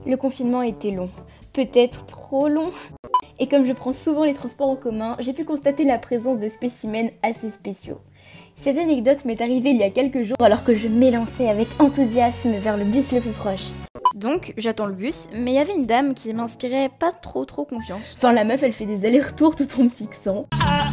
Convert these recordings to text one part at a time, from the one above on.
Le confinement était long, peut-être trop long. Et comme je prends souvent les transports en commun, j'ai pu constater la présence de spécimens assez spéciaux. Cette anecdote m'est arrivée il y a quelques jours alors que je m'élançais avec enthousiasme vers le bus le plus proche. Donc, j'attends le bus, mais il y avait une dame qui m'inspirait pas trop confiance. Enfin, la meuf, elle fait des allers-retours tout en me fixant.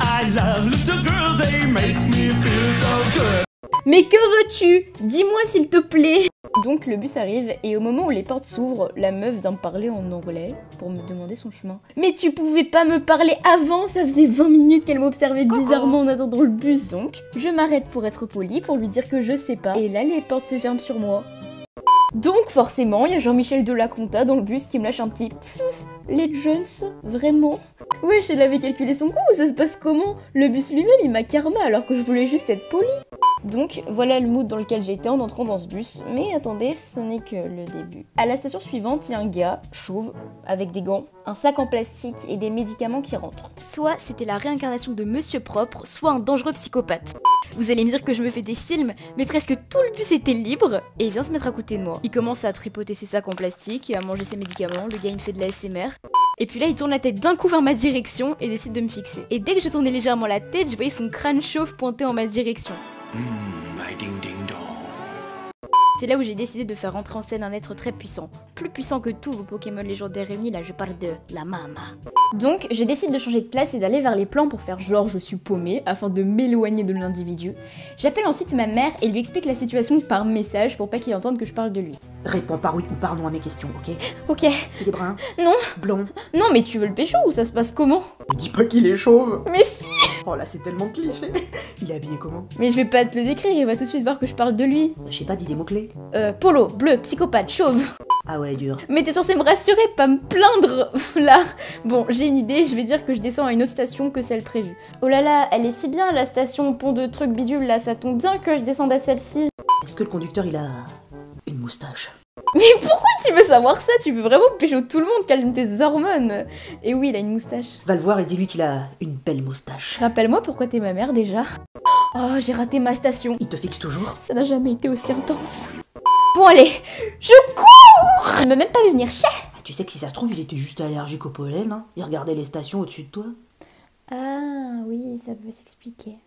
Mais que veux-tu? Dis-moi s'il te plaît. Donc le bus arrive et au moment où les portes s'ouvrent, la meuf vient me parler en anglais pour me demander son chemin. Mais tu pouvais pas me parler avant, ça faisait 20 minutes qu'elle m'observait bizarrement en attendant le bus. Donc je m'arrête pour être polie, pour lui dire que je sais pas. Et là les portes se ferment sur moi. Donc forcément, il y a Jean-Michel Delaconta dans le bus qui me lâche un petit pfff, les jeunes, vraiment? Wesh, elle avait calculé son coup, ça se passe comment? Le bus lui-même, il m'a karma alors que je voulais juste être polie. Donc voilà le mood dans lequel j'étais en entrant dans ce bus, mais attendez, ce n'est que le début. À la station suivante, il y a un gars, chauve, avec des gants, un sac en plastique et des médicaments qui rentrent. Soit c'était la réincarnation de Monsieur Propre, soit un dangereux psychopathe. Vous allez me dire que je me fais des films, mais presque tout le bus était libre, et il vient se mettre à côté de moi. Il commence à tripoter ses sacs en plastique et à manger ses médicaments, le gars il me fait de la ASMR. Et puis là, il tourne la tête d'un coup vers ma direction et décide de me fixer. Et dès que je tournais légèrement la tête, je voyais son crâne chauve pointer en ma direction. C'est là où j'ai décidé de faire rentrer en scène un être très puissant. Plus puissant que tous vos Pokémon légendaires réunis, là je parle de la Mama. Donc je décide de changer de place et d'aller vers les plans pour faire genre je suis paumée, afin de m'éloigner de l'individu. J'appelle ensuite ma mère et lui explique la situation par message pour pas qu'il entende que je parle de lui. Réponds par oui ou par non à mes questions, ok? Ok. Il est brun? Non. Blond? Non mais tu veux le pécho ou ça se passe comment? Ne dis pas qu'il est chauve! Mais si. Oh là, c'est tellement cliché! Il est habillé comment? Mais je vais pas te le décrire, il va tout de suite voir que je parle de lui. Je sais pas, dis des mots-clés. Polo, bleu, psychopathe, chauve. Ah ouais, dur. Mais t'es censé me rassurer, pas me plaindre, là. Bon, j'ai une idée, je vais dire que je descends à une autre station que celle prévue. Oh là là, elle est si bien, la station pont de trucs bidule, là, ça tombe bien que je descende à celle-ci. Est-ce que le conducteur, il a une moustache? Mais pourquoi tu veux savoir ça? Tu veux vraiment pécho tout le monde, calme tes hormones. Et oui, il a une moustache. Va le voir et dis-lui qu'il a une belle moustache. Rappelle-moi pourquoi t'es ma mère, déjà. Oh, j'ai raté ma station. Il te fixe toujours? Ça n'a jamais été aussi intense. Bon allez, je cours! Il m'a même pas vu venir, chef. Tu sais que si ça se trouve, il était juste allergique au pollen, hein? Il regardait les stations au-dessus de toi. Ah oui, ça peut s'expliquer.